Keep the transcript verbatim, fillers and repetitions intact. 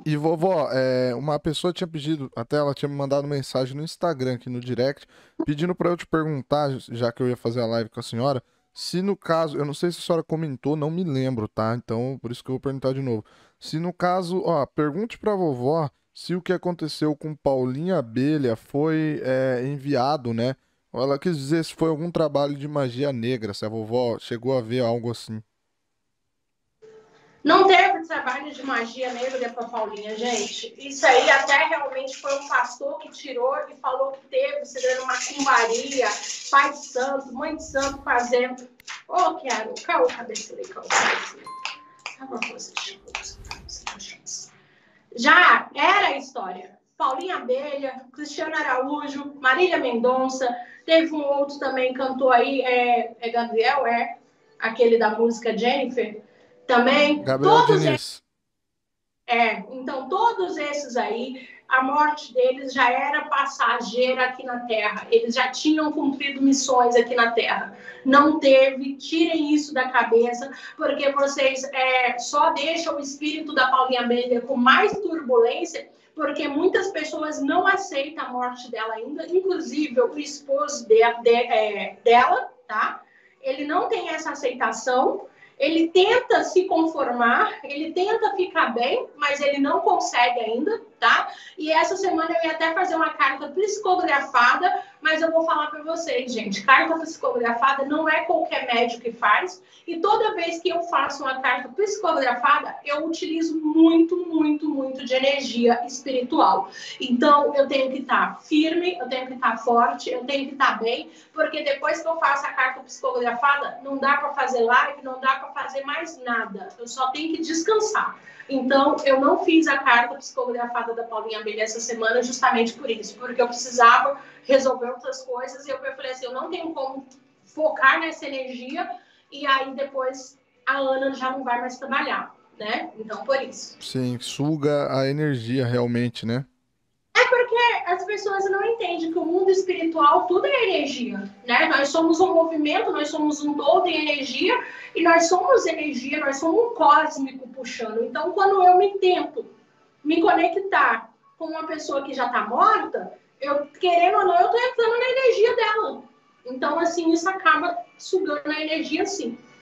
E vovó, é, uma pessoa tinha pedido, até ela tinha me mandado mensagem no Instagram, aqui no direct, pedindo para eu te perguntar, já que eu ia fazer a live com a senhora, se no caso, eu não sei se a senhora comentou, não me lembro, tá? Então, por isso que eu vou perguntar de novo. Se no caso, ó, pergunte pra vovó se o que aconteceu com Paulinha Abelha foi é, enviado, né? Ou ela quis dizer se foi algum trabalho de magia negra, se a vovó chegou a ver algo assim. Não teve trabalho de magia negra para Paulinha, gente. Isso aí até realmente foi um pastor que tirou e falou que teve, se dando macumbaria, pai de santo, mãe de santo fazendo. Ô, oh, Kiara, calma, cabeça aí, calma, cabeça aí. Já era a história. Paulinha Abelha, Cristiano Araújo, Marília Mendonça, teve um outro também, cantou aí, é, é Gabriel, é aquele da música Jennifer, também, Gabriel todos eles, Diniz. é, então todos esses aí, a morte deles já era passageira aqui na Terra, eles já tinham cumprido missões aqui na Terra, não teve, tirem isso da cabeça, porque vocês é, só deixam o espírito da Paulinha Abelha com mais turbulência, porque muitas pessoas não aceitam a morte dela ainda, inclusive o esposo de, de, é, dela, tá? Ele não tem essa aceitação, ele tenta se conformar, ele tenta ficar bem, mas ele não consegue ainda, tá? E essa semana eu ia até fazer uma carta psicografada, mas eu vou falar para vocês, gente, carta psicografada não é qualquer médico que faz, e toda vez que eu faço uma carta psicografada, eu utilizo muito, muito, muito de energia espiritual. Então, eu tenho que estar firme, eu tenho que estar forte, eu tenho que estar bem, porque depois que eu faço a carta psicografada, não dá para fazer live, não dá para fazer mais nada. Eu só tenho que descansar. Então, eu não fiz a carta psicografada da Paulinha Abelha essa semana justamente por isso, porque eu precisava resolver outras coisas e eu falei assim, eu não tenho como focar nessa energia e aí depois a Ana já não vai mais trabalhar, né? Então, por isso. Sim, suga a energia realmente, né? É porque as pessoas não entendem que o mundo espiritual tudo é energia, né? Nós somos um movimento, nós somos um todo em energia e nós somos energia, nós somos um cósmico puxando. Então, quando eu me tento me conectar com uma pessoa que já está morta, eu, querendo ou não, eu estou entrando na energia dela. Então, assim, isso acaba sugando a energia, sim.